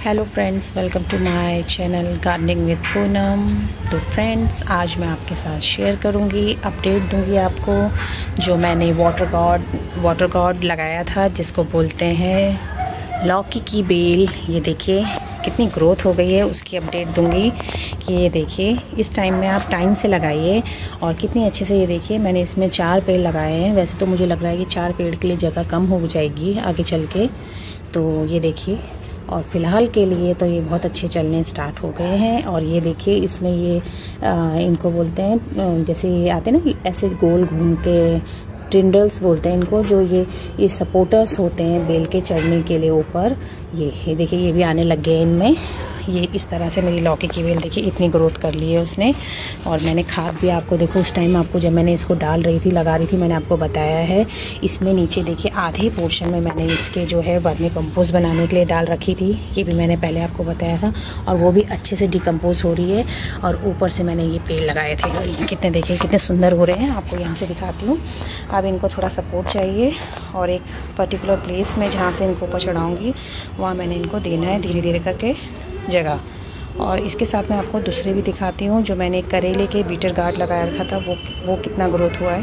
Hello friends, welcome to my channel gardening with Poonam. तो friends, आज मैं आपके साथ शेयर करूंगी, अपडेट दूंगी आपको जो मैंने वाटर गॉड लगाया था, जिसको बोलते हैं लौकी की बेल। ये देखिए कितनी ग्रोथ हो गई है, उसकी अपडेट दूंगी कि ये देखिए इस टाइम में आप टाइम से लगाइए और कितनी अच्छे से। ये देखिए मैंने इसमें 4 पेड़ लगाए हैं। वैसे तो मुझे लग रहा है कि 4 पेड़ के लिए जगह कम हो जाएगी आगे चल के, तो ये देखिए। और फ़िलहाल के लिए तो ये बहुत अच्छे चलने स्टार्ट हो गए हैं। और ये देखिए इसमें ये इनको बोलते हैं, जैसे ये आते हैं ना ऐसे गोल घूम के, ट्रिंडल्स बोलते हैं इनको, जो ये सपोर्टर्स होते हैं बेल के चढ़ने के लिए ऊपर। ये देखिए ये भी आने लग गए इनमें। ये इस तरह से मेरी लौकी की बेल देखिए इतनी ग्रोथ कर ली है उसने। और मैंने खाद भी आपको देखो उस टाइम आपको जब मैंने इसको डाल रही थी, लगा रही थी, मैंने आपको बताया है। इसमें नीचे देखिए आधे पोर्शन में मैंने इसके जो है वर्मी कंपोस्ट बनाने के लिए डाल रखी थी। ये भी मैंने पहले आपको बताया था, और वो भी अच्छे से डिकम्पोज हो रही है। और ऊपर से मैंने ये पेड़ लगाए थे, और ये कितने देखिए कितने सुंदर हो रहे हैं। आपको यहाँ से दिखाती हूँ। अब इनको थोड़ा सपोर्ट चाहिए, और एक पर्टिकुलर प्लेस में जहाँ से इनको ऊपर चढ़ाऊँगी वहाँ मैंने इनको देना है धीरे धीरे करके जगह। और इसके साथ मैं आपको दूसरे भी दिखाती हूँ, जो मैंने करेले के बीटर गार्ड लगाया रखा था, वो कितना ग्रोथ हुआ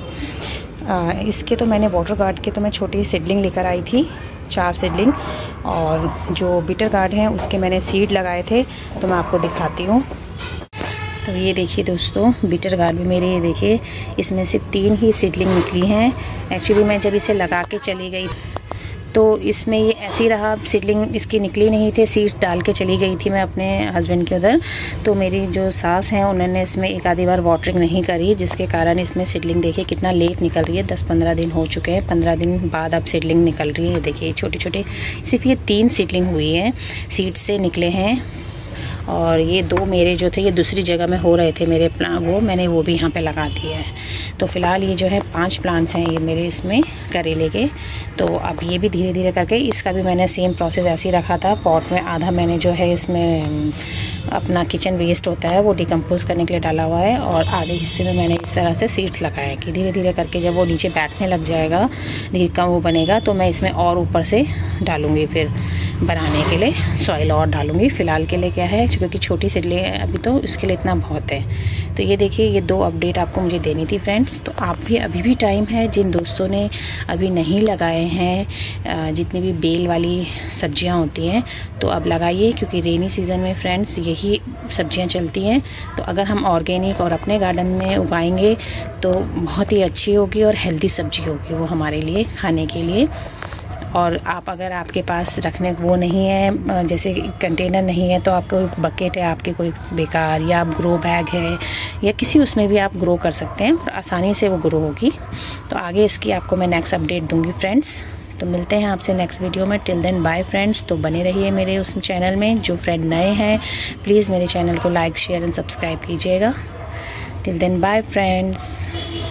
है। इसके तो मैंने वाटर गार्ड के तो मैं छोटी सीडलिंग लेकर आई थी, 4 सीडलिंग। और जो बीटर गार्ड हैं उसके मैंने सीड लगाए थे, तो मैं आपको दिखाती हूँ। तो ये देखिए दोस्तों, बीटर गार्ड भी मेरे, ये देखिए इसमें सिर्फ 3 ही सीडलिंग निकली हैं। एक्चुअली मैं जब इसे लगा के चली गई तो इसमें ये ऐसी रहा, सीडलिंग इसकी निकली नहीं थे। सीड डाल के चली गई थी मैं अपने हस्बैंड के उधर, तो मेरी जो सास हैं उन्होंने इसमें एक आधी बार वाटरिंग नहीं करी, जिसके कारण इसमें सीडलिंग देखिए कितना लेट निकल रही है। 10-15 दिन हो चुके हैं, 15 दिन बाद अब सीडलिंग निकल रही है। देखिए छोटे छोटे, सिर्फ ये 3 सीडलिंग हुई हैं, सीड से निकले हैं। और ये 2 मेरे जो थे ये दूसरी जगह में हो रहे थे मेरे प्लांट, मैंने वो भी यहाँ पे लगा दिया है। तो फिलहाल ये जो है 5 प्लांट्स हैं ये मेरे इसमें करेले के। तो अब ये भी धीरे धीरे करके, इसका भी मैंने सेम प्रोसेस ऐसे ही रखा था। पॉट में आधा मैंने जो है इसमें अपना किचन वेस्ट होता है वो डिकम्पोज करने के लिए डाला हुआ है, और आधे हिस्से में मैंने इस तरह से सीड्स लगाया कि धीरे धीरे करके जब वो नीचे बैठने लग जाएगा, धीरे कम वो बनेगा, तो मैं इसमें और ऊपर से डालूँगी, फिर बनाने के लिए सॉइल और डालूँगी। फ़िलहाल के लिए क्या है, क्योंकि छोटी सीडलिंग है अभी, तो इसके लिए इतना बहुत है। तो ये देखिए ये 2 अपडेट आपको मुझे देनी थी फ्रेंड्स। तो आप भी, अभी भी टाइम है, जिन दोस्तों ने अभी नहीं लगाए हैं जितनी भी बेल वाली सब्जियां होती हैं, तो अब लगाइए, क्योंकि रेनी सीज़न में फ्रेंड्स यही सब्जियां चलती हैं। तो अगर हम ऑर्गेनिक और अपने गार्डन में उगाएंगे तो बहुत ही अच्छी होगी और हेल्दी सब्जी होगी वो हमारे लिए खाने के लिए। और आप, अगर आपके पास रखने वो नहीं है, जैसे कंटेनर नहीं है, तो आपको बकेट है आपके कोई बेकार, या आप ग्रो बैग है, या किसी उसमें भी आप ग्रो कर सकते हैं और आसानी से वो ग्रो होगी। तो आगे इसकी आपको मैं नेक्स्ट अपडेट दूंगी फ्रेंड्स। तो मिलते हैं आपसे नेक्स्ट वीडियो में। Till then bye friends. तो बने रहिए मेरे उस चैनल में। जो फ्रेंड नए हैं प्लीज़ मेरे चैनल को लाइक, शेयर एंड सब्सक्राइब कीजिएगा। Till then bye friends.